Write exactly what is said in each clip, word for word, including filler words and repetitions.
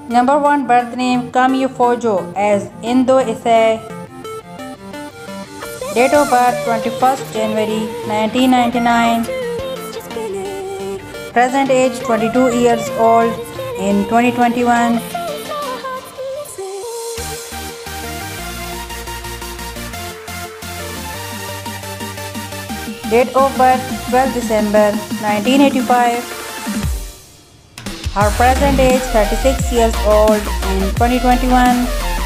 Number one birth name Kamiyo Fojo as Indo Issei. Date of birth twenty-first January nineteen ninety-nine. Present age twenty-two years old in twenty twenty-one. Date of birth twelfth December nineteen eighty-five. Her present age thirty-six years old in twenty twenty-one.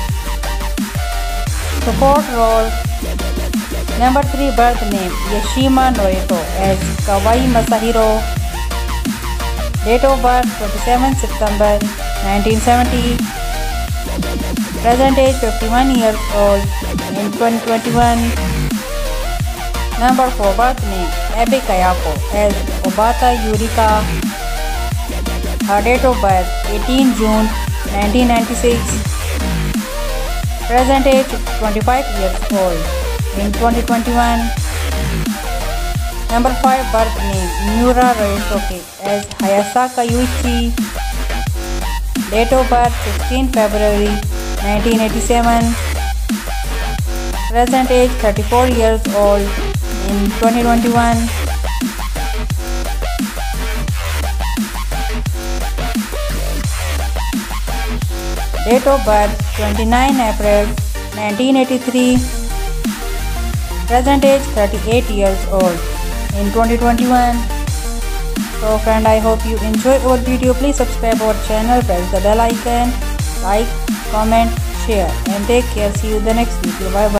Support role. Number three birth name Yashima Norito as Kawaii Masahiro. Date of birth twenty-seventh September nineteen seventy. Present age fifty-one years old in twenty twenty-one. Number four birth name Abe Kayako as Obata Yurika. Her date of birth eighteenth June nineteen ninety-six. Present age twenty-five years old in twenty twenty-one. Number five birth name Miura Ryosuke as Hayasaka Yuichi. Date of birth sixteenth February nineteen eighty-seven. Present age thirty-four years old in twenty twenty-one. Date of birth twenty-ninth April nineteen eighty-three. Present age thirty-eight years old in twenty twenty-one. So friend, I hope you enjoy our video. Please subscribe our channel, press the bell icon, like, comment, share and take care. See you in the next video. Bye bye.